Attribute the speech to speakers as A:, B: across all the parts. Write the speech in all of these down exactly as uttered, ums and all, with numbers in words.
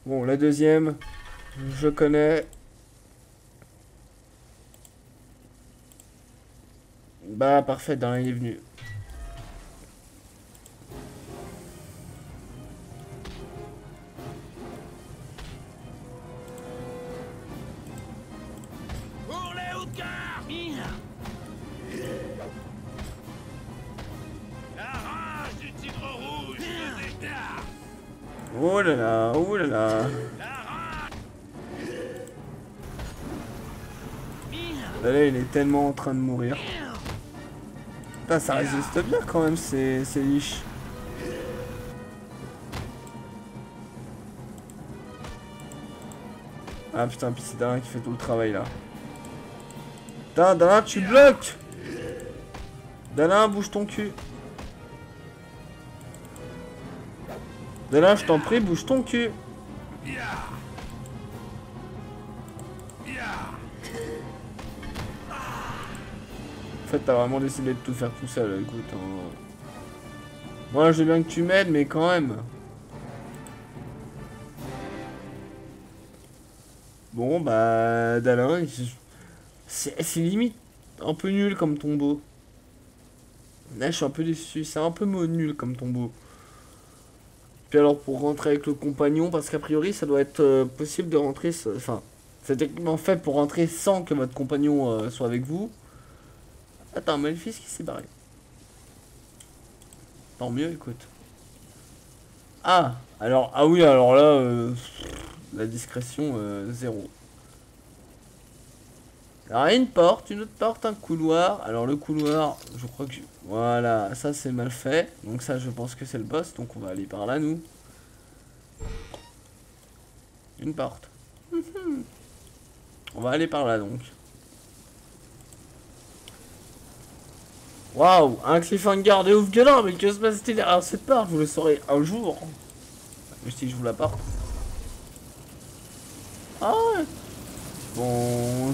A: Bon, la deuxième, je connais. Bah, parfait, dans il est venu.
B: Pour les hookards! La rage du tigre rouge me déclare!
A: Oh là là, oh là là.
B: La rage!
A: Là, là, il est tellement en train de mourir. Putain, ça résiste bien quand même, ces, ces liches. Ah putain, puis c'est Dalin qui fait tout le travail là. Putain, Dalin, tu bloques! Dalin, bouge ton cul. Dalin, je t'en prie, bouge ton cul. En fait, t'as vraiment décidé de tout faire tout seul, écoute. Hein. Moi, je veux bien que tu m'aides, mais quand même. Bon, bah, Dalin, c'est limite un peu nul comme tombeau. Là, je suis un peu déçu. C'est un peu nul comme tombeau. Puis alors, pour rentrer avec le compagnon, parce qu'a priori, ça doit être euh, possible de rentrer... Enfin, c'est techniquement fait pour rentrer sans que votre compagnon euh, soit avec vous. Attends, mais le fils qui s'est barré. Tant mieux, écoute. Ah, alors, ah oui, alors là, euh, la discrétion, euh, zéro. Alors, il y a une porte, une autre porte, un couloir. Alors, le couloir, je crois que... Je... Voilà, ça, c'est mal fait. Donc ça, je pense que c'est le boss. Donc, on va aller par là, nous. Une porte. On va aller par là, donc. Waouh, un cliffhanger de ouf gueulant, mais que se passe-t-il derrière cette porte? Vous le saurez un jour. Mais si je vous la porte. Ah ouais. Bon...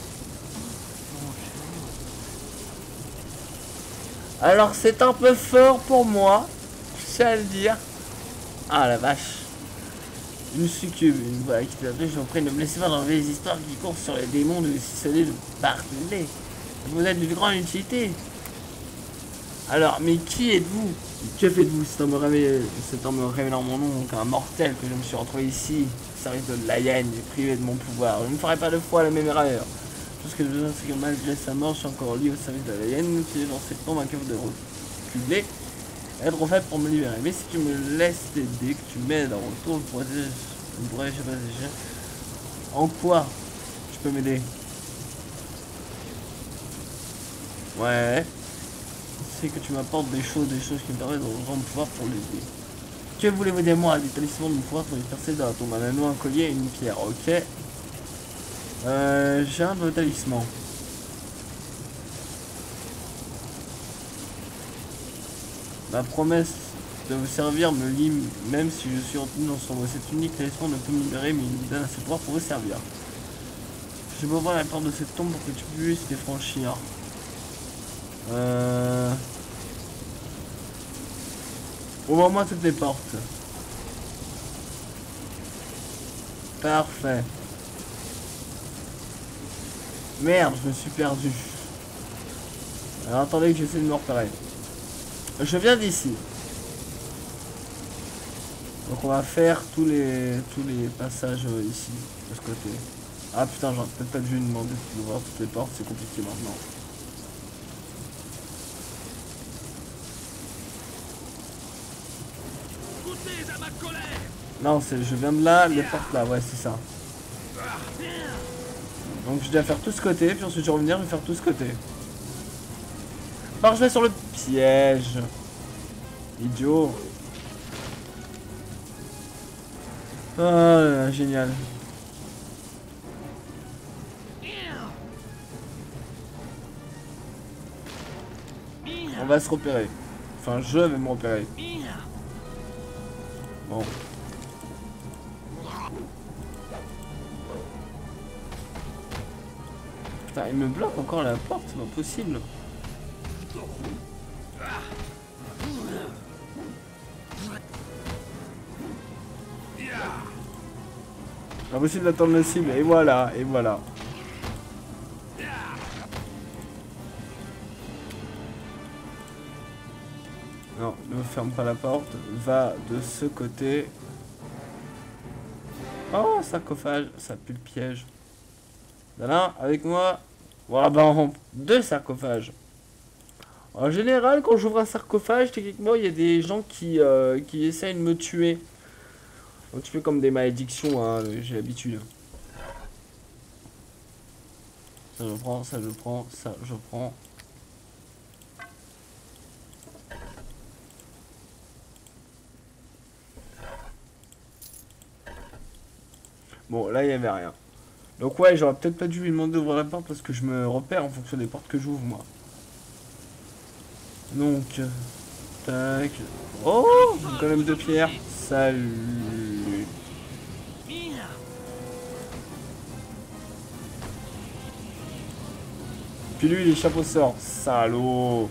A: Alors c'est un peu fort pour moi, je sais à le dire. Ah la vache. Une succube, une voix qui t'appelle, je vous prie, ne me laissez pas dans les histoires qui courent sur les démons de Cicélé de Bartley. Vous êtes d'une grande utilité. Alors, mais qui êtes-vous? Que faites-vous? C'est en me révélant, c'est en me révélant mon nom, donc un mortel que je me suis retrouvé ici, au service de Laïenne, et privé de mon pouvoir. Je ne ferai pas deux fois la même erreur. Tout ce que je veux dire, c'est que malgré sa mort, je suis encore lié au service de Laïenne, qui est dans cette tombe incapable de reculer. Être trop faible pour me libérer. Mais si tu me laisses t'aider, que tu m'aides en retour, je pourrais, je pourrais, je sais pas, je... En quoi tu peux m'aider? Ouais. C'est que tu m'apportes des choses, des choses qui me permettent de rendre pouvoir pour l'aider. Que voulez-vous de moi? L'établissement de mon pouvoir pour les percer dans la tombe. Un anneau, un collier et une pierre. Ok. Euh, j'ai un de vos talismans. Ma promesse de vous servir me lie, même si je suis retenu dans son cet unique talisman ne peut me libérer, mais il me donne assez de pouvoir pour vous servir. Je vais ouvrir la porte de cette tombe pour que tu puisses les franchir. Euh... Ouvre-moi toutes les portes. Parfait. Merde, je me suis perdu. Alors attendez que j'essaie de me repérer. Je viens d'ici. Donc on va faire tous les tous les passages euh, ici, de ce côté. Ah putain, j'aurais peut-être pas dû lui demander d'ouvrir toutes les portes, c'est compliqué maintenant.
B: Goûtez à ma colère!
A: Non, c'est je viens de là, les portes là, ouais c'est ça. Donc je dois faire tout ce côté, puis ensuite je vais revenir, je vais faire tout ce côté. Alors je vais sur le piège. Idiot. Ah là là, génial. On va se repérer. Enfin, je vais me repérer. Bon. Putain, il me bloque encore la porte, c'est pas possible. Impossible d'atteindre la cible. Et voilà, et voilà. Non, ne ferme pas la porte. Va de ce côté. Oh, sarcophage. Ça pue le piège. Là, avec moi. Voilà, ben, deux sarcophages. En général, quand j'ouvre un sarcophage, techniquement, il y a des gens qui, euh, qui essayent de me tuer. Un petit peu comme des malédictions, hein, j'ai l'habitude. Ça je prends, ça je prends, ça je prends. Bon, là, il n'y avait rien. Donc ouais, j'aurais peut-être pas dû lui demander d'ouvrir la porte parce que je me repère en fonction des portes que j'ouvre, moi. Donc, euh, tac. Oh, un golem de pierre. Salut. Puis lui, il échappe au sort. Salaud.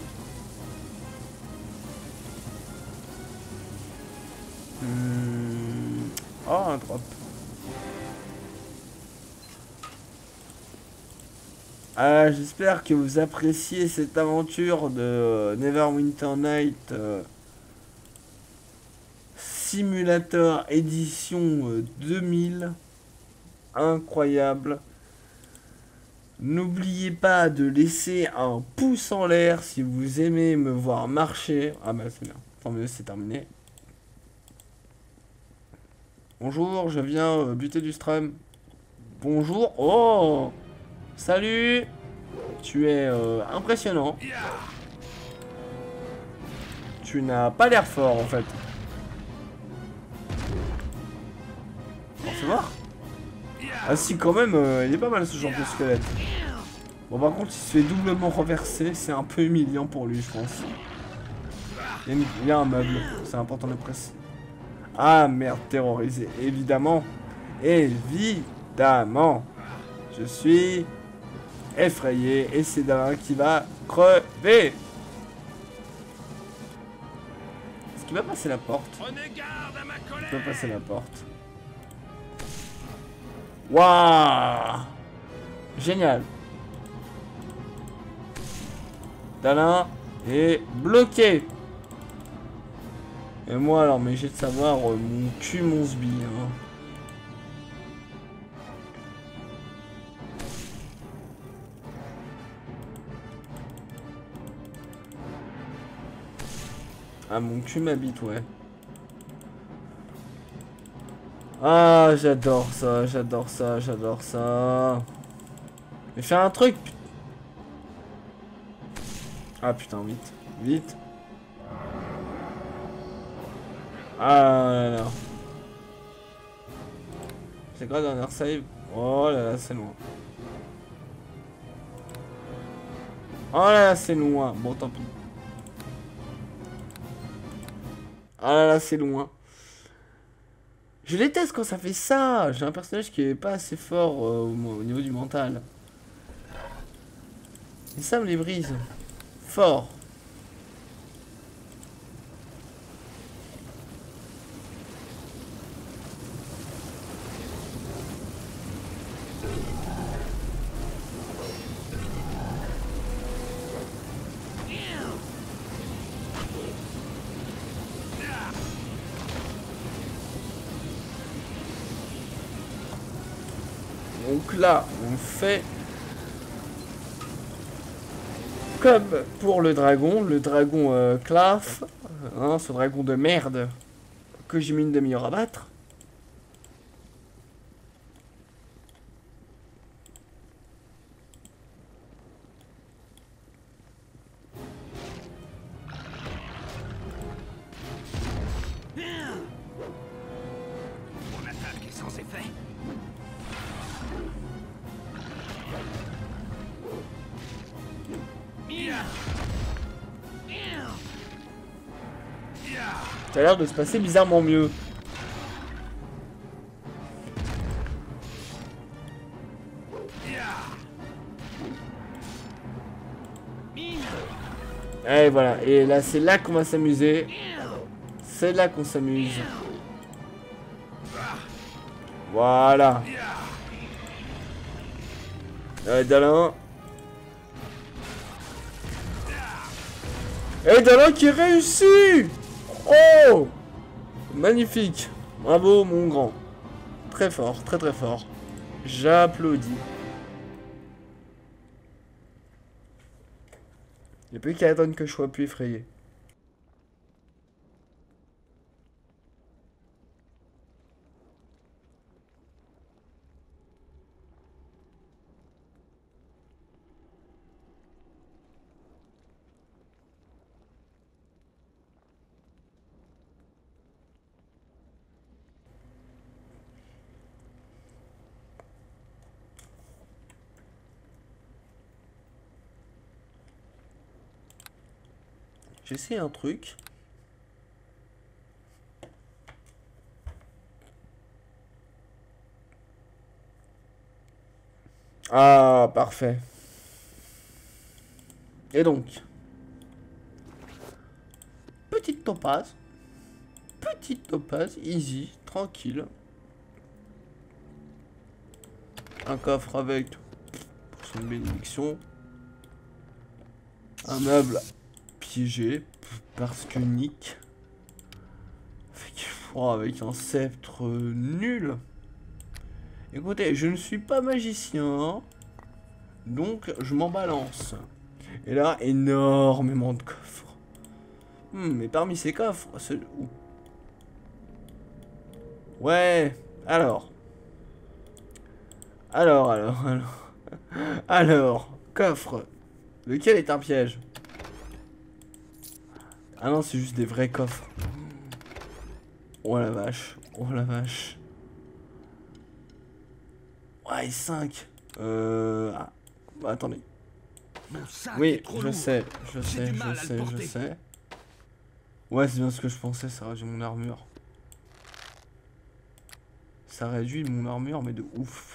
A: Hmm. Oh, un drop. Ah, j'espère que vous appréciez cette aventure de euh, Neverwinter Night euh, Simulator édition euh, deux mille. Incroyable. N'oubliez pas de laisser un pouce en l'air si vous aimez me voir marcher. Ah bah c'est bien, tant mieux, c'est terminé. Bonjour, je viens euh, buter du strum. Bonjour, oh. Salut. Tu es euh, impressionnant. Tu n'as pas l'air fort en fait. On se voir. Ah si, quand même, euh, il est pas mal ce genre de squelette. Bon, par contre, il se fait doublement renverser. C'est un peu humiliant pour lui, je pense. Il y a, une... il y a un meuble, c'est important de préciser. Ah merde, terrorisé. Évidemment. Évidemment. Je suis effrayé. Et c'est d'un qui va crever. Est-ce qu'il va passer la porte? Il va passer la porte. Waouh! Génial. Dalin est bloqué. Et moi alors, mais j'ai de savoir euh, mon cul, mon sbi. Hein. Ah, mon cul m'habite, ouais. Ah, j'adore ça, j'adore ça, j'adore ça. Mais fais un truc. Ah putain, vite, vite. Ah là là. C'est quoi le dernier save? Oh là là, c'est loin. Oh là là, c'est loin. Bon, tant pis. Ah là là, c'est loin. Je déteste quand ça fait ça. J'ai un personnage qui est pas assez fort euh, au, au niveau du mental. Et ça me les brise. Fort. Donc là, on fait comme pour le dragon, le dragon euh, Claf, hein, ce dragon de merde que j'ai mis une demi-heure à battre.
B: Mon attaque est sans effet.
A: Ça a l'air de se passer bizarrement mieux. Et voilà, et là c'est là qu'on va s'amuser. C'est là qu'on s'amuse. Voilà. Allez, Dalin. Et Dalin qui réussit. Oh, magnifique. Bravo, mon grand. Très fort, très très fort. J'applaudis. Il n'y a plus qu'à attendre que je sois plus effrayé. J'essaie un truc. Ah, parfait. Et donc, petite topaz. Petite topaz, easy, tranquille. Un coffre avec pour son bénédiction. Un meuble piégé parce que Nick avec, oh, avec un sceptre nul. Écoutez, je ne suis pas magicien, donc je m'en balance. Et là, énormément de coffres. Hmm, mais parmi ces coffres, c'est où? Ouais, alors. Alors, alors, alors. Alors, coffre. Lequel est un piège? Ah non, c'est juste des vrais coffres. Oh la vache. Oh la vache. Ouais, cinq. Euh... Ah. Bah, attendez. Oui, je sais, je sais, je sais, je sais. Ouais, c'est bien ce que je pensais, ça réduit mon armure. Ça réduit mon armure, mais de ouf.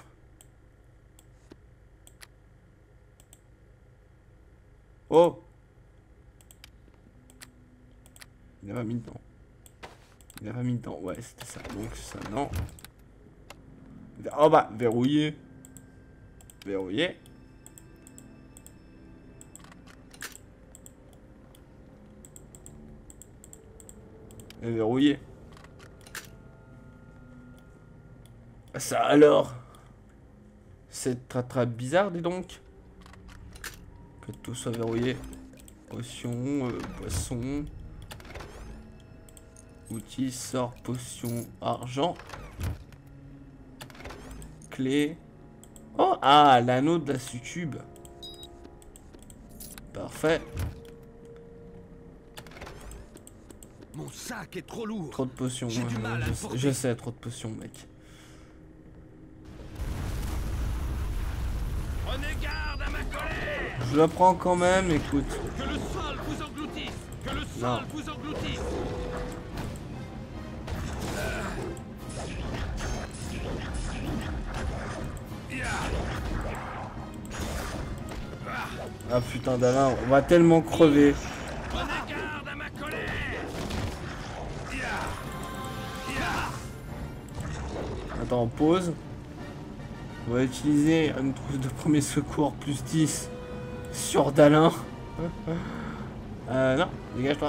A: Oh! Il a pas mis dedans. Il a pas mis dedans. Ouais, c'était ça. Donc ça, non. Oh bah, verrouillé. Verrouillé. Et verrouillé. Ça alors. C'est très très bizarre, dis donc. Que tout soit verrouillé. Potion, euh, poisson. Outil, sort, potion, argent. Clé. Oh, ah, l'anneau de la succube. Parfait.
B: Mon sac est trop lourd.
A: Trop de potions.
B: J'ai
A: Ouais,
B: du mal à
A: je,
B: le
A: sais,
B: porter.
A: je sais, trop de potions, mec.
B: Prenez garde à ma colère.
A: Je la prends quand même, écoute.
B: Que le sol vous engloutisse. Que le sol
A: Non.
B: vous engloutisse.
A: Ah putain d'Alain, on va tellement crever.
B: Prenez garde à ma colère.
A: Attends, on pause. On va utiliser une trousse de premier secours plus dix sur Dalin. Euh, non, dégage-toi.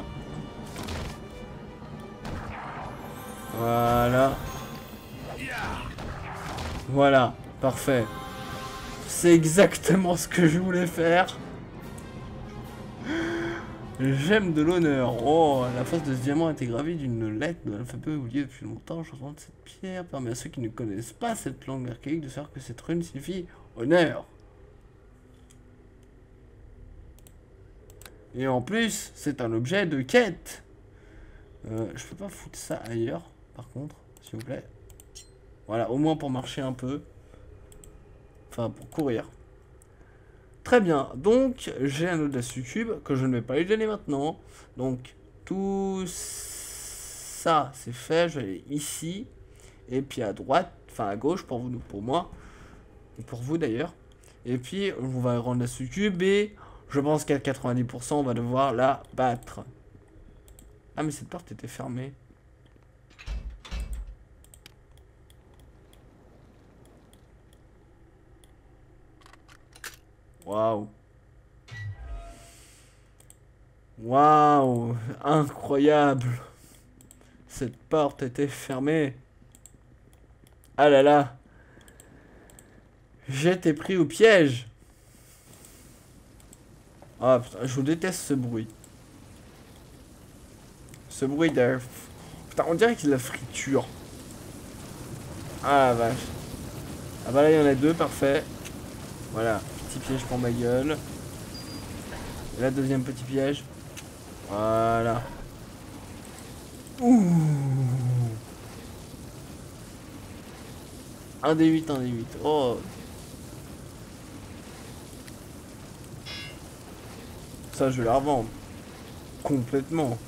A: Voilà. Voilà, parfait. C'est exactement ce que je voulais faire. J'aime de l'honneur. Oh, la face de ce diamant a été gravée d'une lettre de l'alphabet oublié depuis longtemps. Changeant de cette pierre permet à ceux qui ne connaissent pas cette langue archaïque de savoir que cette rune signifie honneur. Et en plus, c'est un objet de quête. Euh, je peux pas foutre ça ailleurs, par contre, s'il vous plaît. Voilà, au moins pour marcher un peu. Enfin, pour courir. Très bien, donc j'ai un autre de la succube que je ne vais pas lui donner maintenant. Donc tout ça c'est fait, je vais aller ici. Et puis à droite, enfin à gauche pour vous, pour moi. Et pour vous d'ailleurs. Et puis on va rendre la succube et je pense qu'à quatre-vingt-dix pour cent on va devoir la battre. Ah mais cette porte était fermée. Waouh. Waouh. Incroyable. Cette porte était fermée. Ah là là. J'étais pris au piège. Ah putain, je déteste ce bruit. Ce bruit de... Putain, on dirait qu'il y a de la friture. Ah la vache. Ah bah là, il y en a deux, parfait. Voilà, petit piège pour ma gueule. Et là, deuxième petit piège. Voilà. Ouh. Un des huit, un des huit. Oh. Ça, je vais la revendre. Complètement.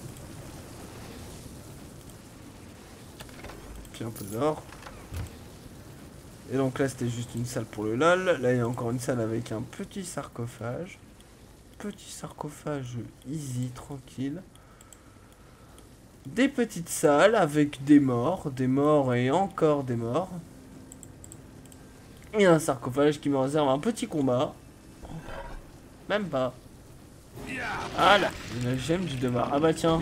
A: Puis un peu d'or. Et donc là, c'était juste une salle pour le lol. Là, il y a encore une salle avec un petit sarcophage. Petit sarcophage easy, tranquille. Des petites salles avec des morts. Des morts et encore des morts. Et un sarcophage qui me réserve un petit combat. Même pas. Ah là, la gemme du devoir. Ah bah tiens.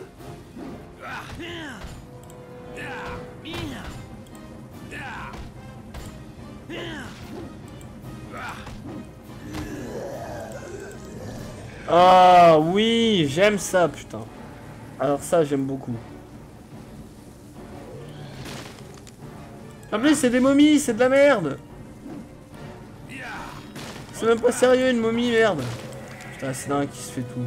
A: Ah oui, j'aime ça, putain. Alors ça, j'aime beaucoup. En plus, c'est des momies, c'est de la merde. C'est même pas sérieux, une momie, merde. Putain, c'est dingue qui se fait tout.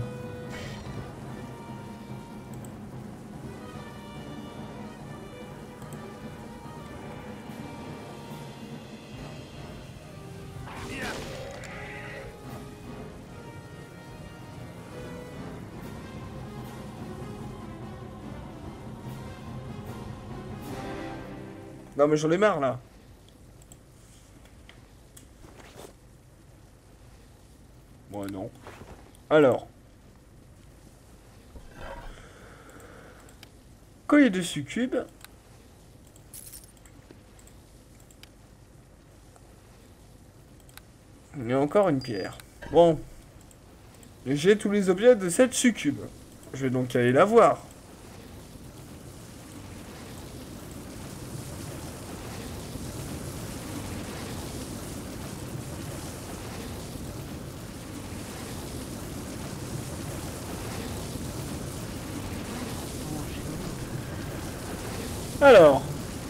A: Non mais j'en ai marre là. Bon non. Alors. Collier de succube. Il y a encore une pierre. Bon. J'ai tous les objets de cette succube. Je vais donc aller la voir. Alors.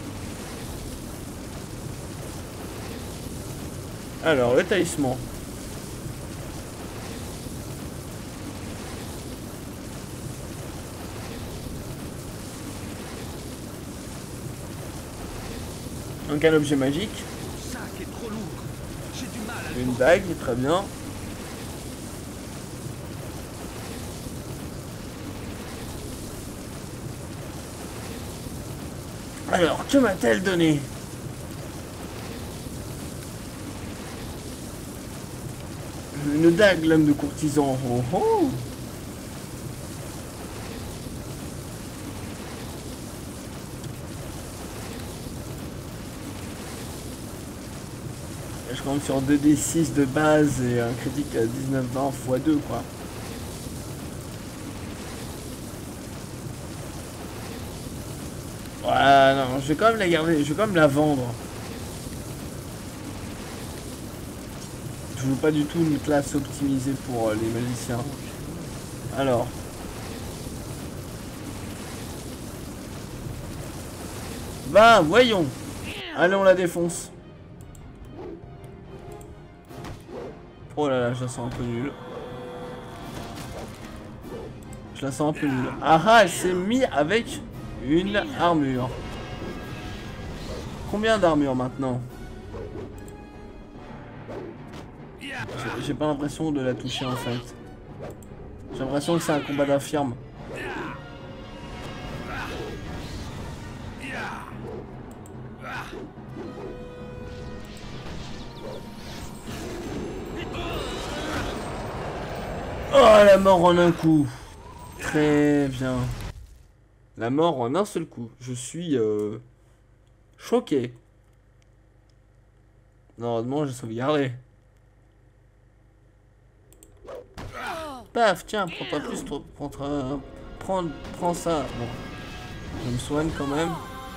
A: Alors, le talisman. Donc un objet magique.
B: Sac est trop lourd. J'ai du mal à le
A: Une bague, très bien. Alors, que m'a-t-elle donné? Une dague, lame de courtisan. Oh oh. Je compte sur deux D six de base et un critique à dix-neuf vingt fois deux quoi. Ouais, non, je vais quand même la garder, je vais quand même la vendre. Je veux pas du tout une classe optimisée pour euh, les magiciens. Alors. Bah, voyons. Allez, on la défonce. Oh là là, je la sens un peu nulle. Je la sens un peu nulle. Ah ah, elle s'est mise avec une armure. Combien d'armure maintenant? J'ai pas l'impression de la toucher en fait. J'ai l'impression que c'est un combat d'infirme. Oh, la mort en un coup. Très bien. La mort en un seul coup. Je suis euh, choqué. Normalement, j'ai sauvegardé. paf, tiens, prends-toi plus, toi, prends, prends, prends ça. Bon, je me soigne quand même.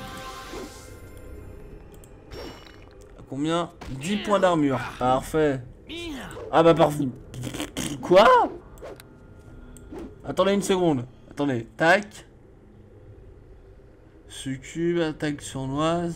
A: À combien? dix points d'armure. Parfait. Ah bah parfait. Quoi? Attendez une seconde. Attendez, tac. Succube, attaque sournoise.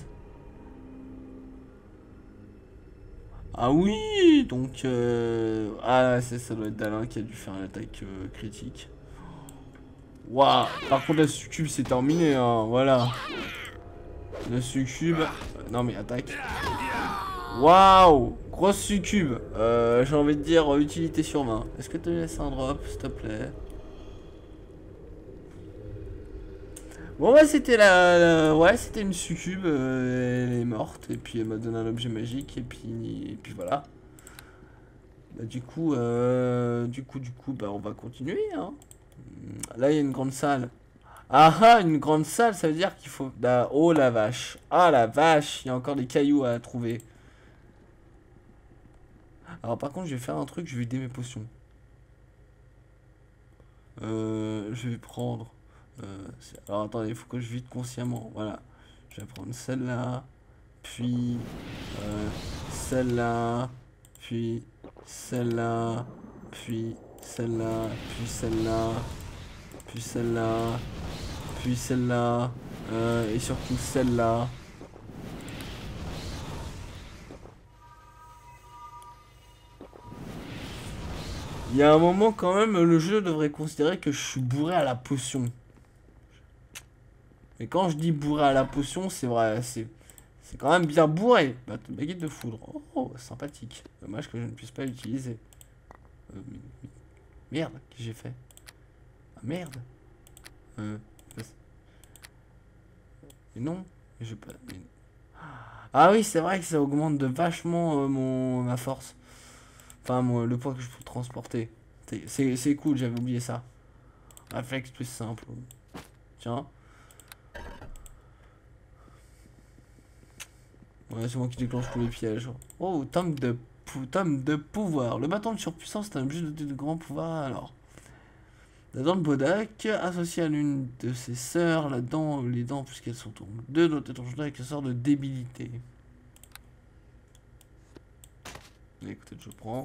A: Ah oui, donc euh... ah c'est ça doit être Dalin qui a dû faire une attaque euh, critique. Waouh. Par contre la succube c'est terminé hein, voilà. La succube, euh, non mais attaque. Waouh, grosse succube. Euh, j'ai envie de dire euh, utilité sur vingt. Est-ce que tu laisses un drop s'il te plaît? Bon bah c'était la, la... ouais c'était une succube, euh, elle est morte et puis elle m'a donné un objet magique et puis et puis voilà. Bah du coup euh, du coup du coup bah on va continuer hein. Là il y a une grande salle. Ah ah une grande salle ça veut dire qu'il faut bah, oh la vache. Ah la vache, il y a encore des cailloux à trouver. Alors par contre je vais faire un truc, je vais vider mes potions. Euh, je vais prendre Euh, alors attendez, il faut que je vide consciemment. Voilà. Je vais prendre celle-là. Puis euh, celle-là. Puis celle-là. Puis celle-là. Puis celle-là. Puis celle-là. Puis celle-là. Euh, et surtout celle-là. Il y a un moment quand même, le jeu devrait considérer que je suis bourré à la potion. Mais quand je dis bourré à la potion, c'est vrai, c'est c'est quand même bien bourré. Bah, baguette de foudre. Oh, sympathique. Dommage que je ne puisse pas l'utiliser. Euh, mais, mais, merde, qu'est-ce que j'ai fait? Ah merde. Euh, mais non, mais je pas. Mais... Ah oui, c'est vrai que ça augmente de vachement euh, mon ma force. Enfin, mon, le poids que je peux transporter. C'est cool, j'avais oublié ça. Réflexe plus simple. Tiens. Ouais, c'est moi qui déclenche tous les pièges. Oh, tome de, tome de pouvoir. Le bâton de surpuissance est un objet doté de grands pouvoirs. Alors, la dent de Bodak, associée à l'une de ses sœurs, la dent, les dents, puisqu'elles sont deux, doit être engendrée avec une sorte de débilité. Écoutez, je prends.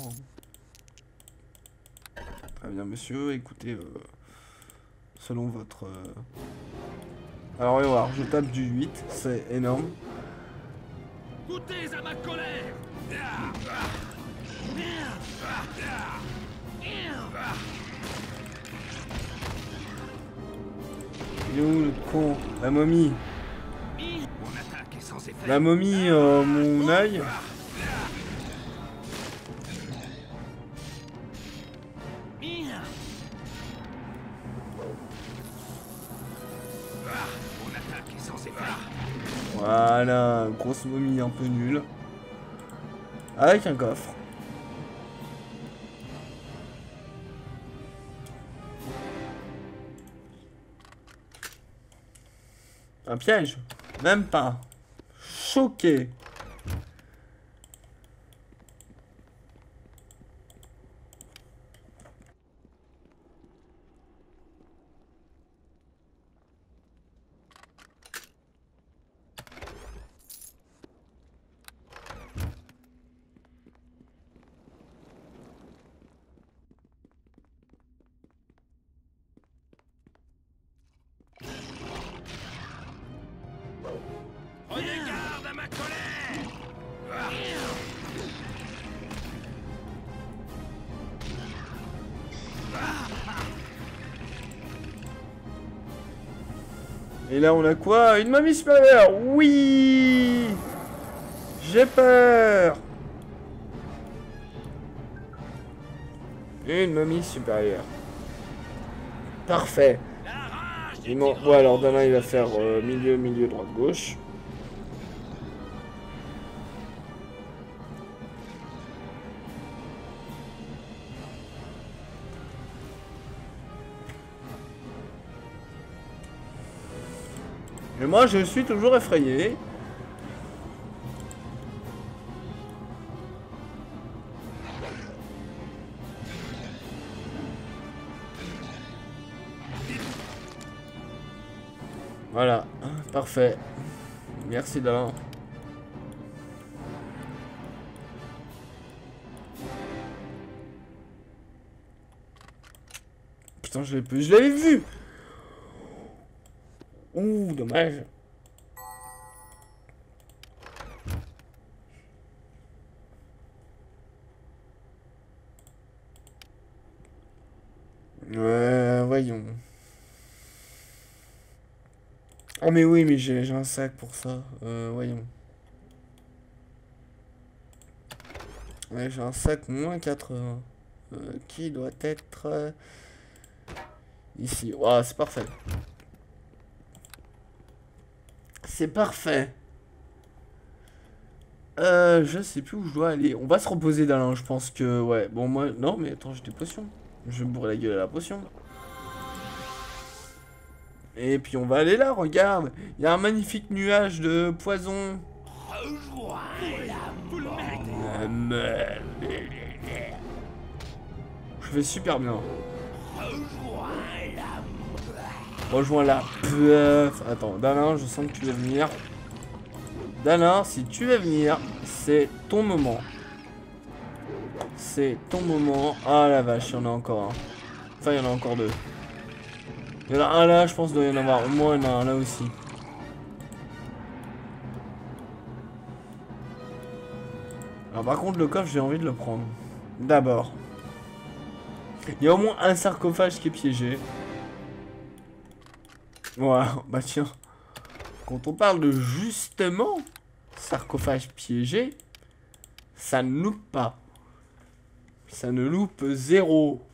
A: Très bien, monsieur. Écoutez, euh, selon votre... Euh... Alors, on va voir. Je tape du huit. C'est énorme.
B: Goûtez à ma colère.
A: Il est où le con? La momie.
B: Mon attaque est sans effet.
A: La momie, euh, mon œil.
B: Mon attaque est sans effet.
A: Voilà, grosse momie un peu nulle. Avec un coffre. Un piège? Même pas. Choqué.
B: Prenez garde à ma colère.
A: Et là on a quoi? Une momie supérieure. Oui. J'ai peur. Une momie supérieure. Parfait. Il bon, alors Dana il va faire euh, milieu, milieu, droite, gauche. Et moi je suis toujours effrayé. Voilà, parfait. Merci Dalin. Putain, je l'ai je l'avais vu. Ouh, dommage. Ouais, voyons. Oh mais oui, mais j'ai un sac pour ça. Euh, voyons. Ouais, j'ai un sac moins quatre-vingts. Euh, qui doit être... Euh, ici. Waouh, c'est parfait. C'est parfait. Euh, je sais plus où je dois aller. On va se reposer d'Alain, je pense que... Ouais, bon, moi... Non, mais attends, j'ai des potions. Je vais me bourrer la gueule à la potion. Et puis on va aller là, regarde. Il y a un magnifique nuage de poison. Je fais super bien. Rejoins la peuf. Attends, Dalin, je sens que tu veux venir. Dalin, si tu veux venir, c'est ton moment. C'est ton moment. Ah la vache, il y en a encore un. Enfin, il y en a encore deux. Il y en a un là, je pense qu'il doit y en avoir au moins il y en a un là aussi. Alors par contre, le coffre, j'ai envie de le prendre. D'abord. Il y a au moins un sarcophage qui est piégé. Voilà, bah tiens. Quand on parle de justement sarcophage piégé, ça ne loupe pas. Ça ne loupe zéro.